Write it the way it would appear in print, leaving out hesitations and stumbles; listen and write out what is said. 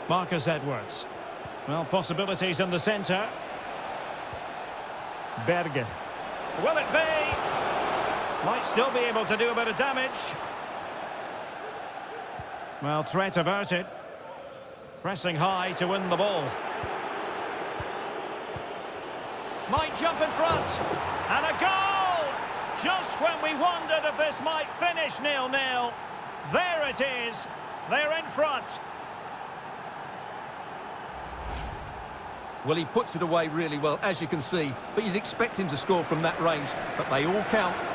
Marcus Edwards. Well, possibilities in the centre. Berge. Will it be? Might still be able to do a bit of damage. Well, threat averted. Pressing high to win the ball. Might jump in front. And a goal! Just when we wondered if this might finish 0-0. There it is. They're in front. Well, he puts it away really well, as you can see. But you'd expect him to score from that range. But they all count.